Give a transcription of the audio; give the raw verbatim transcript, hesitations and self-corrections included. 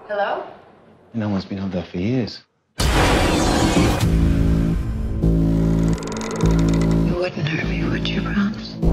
Hello? No one's been up there for years. You wouldn't hurt me, would you, Bronx?